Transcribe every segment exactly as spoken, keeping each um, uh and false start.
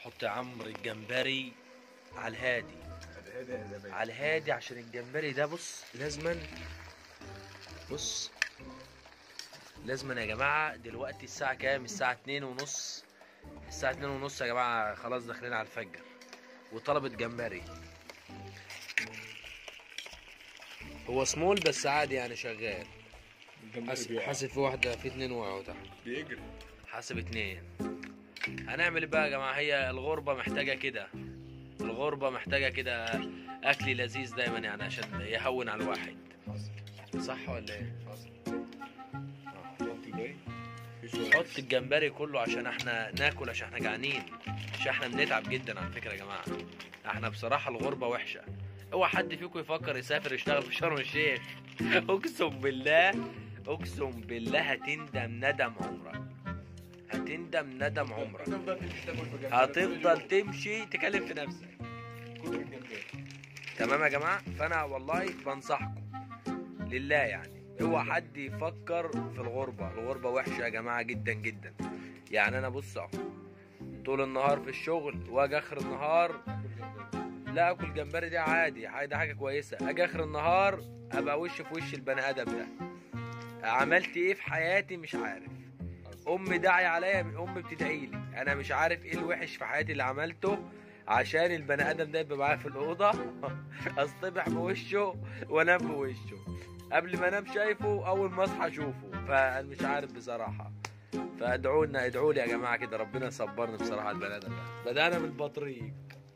حط يا عمرو الجمبري على الهادي على الهادي عشان الجمبري ده بص لازما بص لازما يا جماعه. دلوقتي الساعه كام؟ الساعه اتنين ونص. الساعه اتنين ونص يا جماعه، خلاص داخلين على الفجر وطلبت جمبري. هو سمول بس عادي يعني شغال. حاسب حاسب في واحده في اتنين وقعوا تحت بيجري. حاسب اتنين. هنعمل ايه بقى يا جماعه؟ هي الغربه محتاجه كده، الغربه محتاجه كده اكل لذيذ دايما يعني عشان يهون على الواحد. صح ولا ايه؟ حط الجمبري كله عشان احنا ناكل، عشان احنا جعانين، عشان احنا بنتعب جدا على فكره يا جماعه. احنا بصراحه الغربه وحشه. اوعى حد فيكم يفكر يسافر يشتغل في شرم الشيخ. اقسم بالله اقسم بالله هتندم ندم عمرك، هتندم ندم عمرك. هتفضل تمشي تكلم في نفسك. تمام يا جماعه؟ فانا والله بنصحكم لله يعني اوعى حد يفكر في الغربه. الغربه وحشه يا جماعه جدا جدا. يعني انا بص اهو طول النهار في الشغل واجي اخر النهار لا اكل جمبري، دي عادي عادي حاجه كويسه. اجي اخر النهار ابقى وش في وش البني ادم ده. عملت ايه في حياتي مش عارف. امي داعي عليا، امي بتدعي لي، انا مش عارف ايه الوحش في حياتي اللي عملته عشان البني ادم ده يبقى معايا في الاوضه. اصطبح بوشه وانام بوشه، قبل ما انام شايفه، اول ما اصحى اشوفه. فانا مش عارف بصراحه. فادعوا لنا، ادعوا لي يا جماعه كده ربنا يصبرني بصراحه. البني ادم ده بدانا بالبطريق.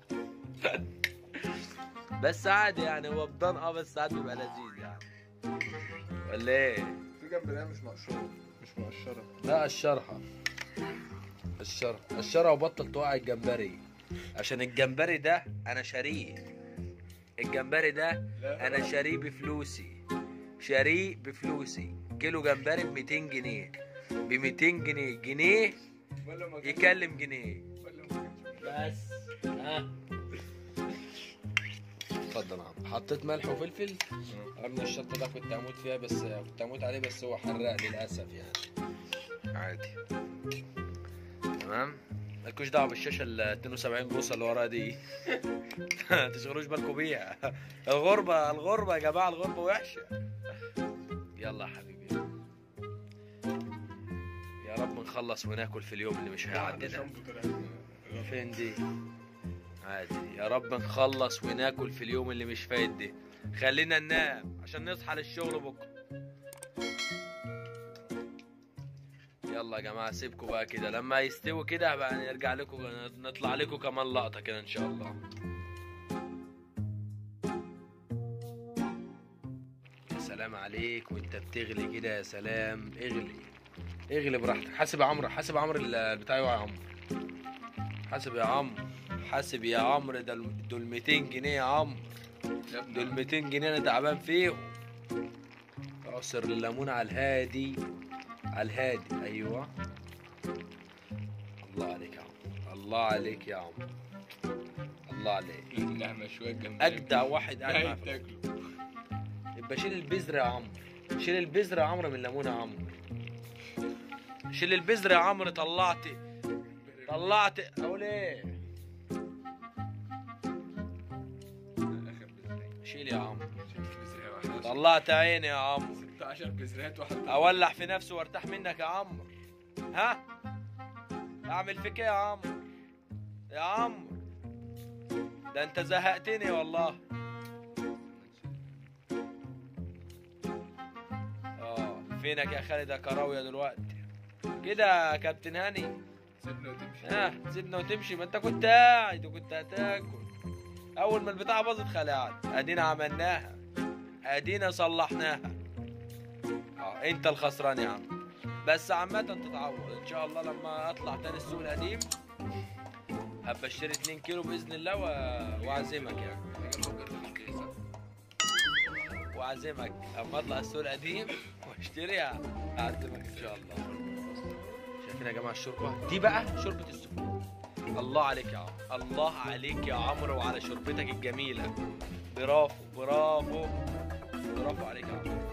بس عادي يعني هو بضان اه بس ساعات بيبقى لذيذ يعني. ولا ايه؟ في جمبريه مش مقشره مش مقشره. لا قشرها قشرها قشرها وبطل توقع الجمبري عشان الجمبري ده انا شاريه. الجمبري ده انا شاريه بفلوسي، شاريه بفلوسي. كيلو جمبري ب ميتين جنيه، ب ميتين جنيه، جنيه يكلم جنيه. بس ها اتفضل يا عم. حطيت ملح وفلفل. قبل الشطه ده كنت هموت فيها بس كنت هموت عليه بس هو حراق للاسف يعني. عادي تمام. مالكوش دعوه بالشاشه ال اتنين وسبعين بوصه اللي وراها دي. تشغلوش بالكم بيها. الغربه الغربه يا جماعه، الغربه وحشه. يلا يا حبيبي يا رب نخلص وناكل في اليوم اللي مش هيعدي ده. فين دي؟ عادي يا رب نخلص وناكل في اليوم اللي مش فايت دي. خلينا ننام عشان نصحى للشغل بكره. يلا يا جماعه سيبكم بقى كده، لما يستوي كده بقى نرجع لكم، نطلع لكم كمان لقطه كده ان شاء الله. يا سلام عليك وانت بتغلي كده، يا سلام. اغلي اغلي براحتك. حاسب يا عمرو، حاسب يا عمرو البتاع يا عمرو. حاسب يا عمرو، حاسب يا عمرو. ده دول ميتين جنيه يا عمرو، دول ميتين جنيه انا تعبان فيهم. عصر الليمون على الهادي، على الهادي. ايوه الله عليك يا عمرو، الله عليك يا عمرو، الله عليك. اللحمه شويه جنبها اجدع واحد قاعد معاك. تاكله. يبقى شيل البذر يا عمرو، شيل البذر يا عمرو من الليمون يا عمرو. شيل البذر يا عمرو. طلعت طلعت اقول ايه؟ شيل يا عمرو. طلعت عيني يا عمرو. ستاشر بذرات واحد. اولع في نفسي وارتاح منك يا عمرو. ها اعمل فيك ايه يا عمرو؟ يا عمرو ده انت زهقتني والله. اه فينك يا خالد يا كراويه دلوقتي كده يا كابتن هاني؟ سيبنا وتمشي. ها سيبنا وتمشي؟ ما انت كنت قاعد وكنت هتاكل. اول ما البتاعه باظت خلعت. ادينا عملناها، ادينا صلحناها. اه انت الخسران يا عم. بس عامة تتعوض ان شاء الله. لما اطلع تاني السوق القديم هبقى اشتري اتنين كيلو باذن الله و... واعزمك يعني. واعزمك اما اطلع السوق القديم واشتريها اعزمك ان شاء الله. شايفين يا جماعه الشوربه دي بقى؟ شوربه السفود. الله عليك يا عمرو، الله عليك يا عمرو وعلى شوربتك الجميله. برافو برافو برافو عليك يا عمرو.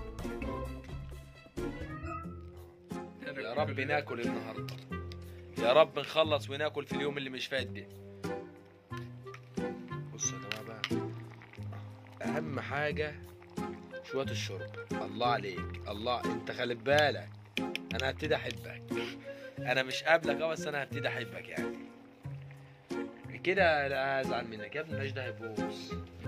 يا رب ناكل النهارده، يا رب نخلص وناكل في اليوم اللي مش فات ده. بصوا يا جماعه بقى، اهم حاجه شويه الشرب. الله عليك، الله، انت خلي بالك انا هبتدي احبك. انا مش قابلك اه، بس انا هبتدي احبك يعني كده. لا ازعل منك يا ابني، العيش ده هيبوظ.